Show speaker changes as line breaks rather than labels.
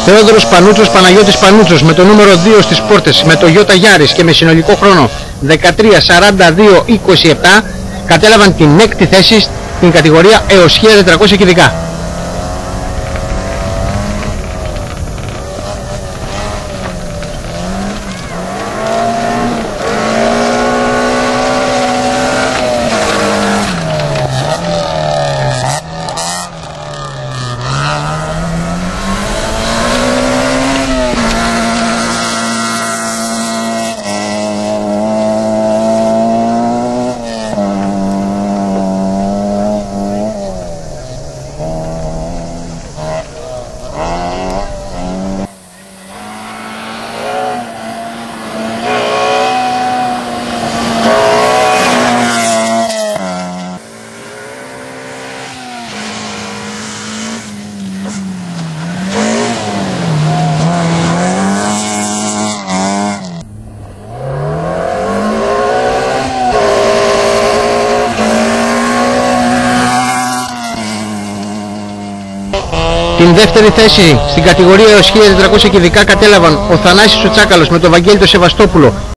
Θεόδωρος Πανούτσος Παναγιώτης Πανούτσος με το νούμερο 2 στις πόρτες με το Ιώτα Γιάρης και με συνολικό χρόνο 13:42:27 κατέλαβαν την 6η θέση στην κατηγορία έως 1400 κυβικά. Την δεύτερη θέση στην κατηγορία έως 1400 κυβικά κατέλαβαν ο Θανάσης ο Τσάκαλος με τον Βαγγέλη το Σεβαστόπουλο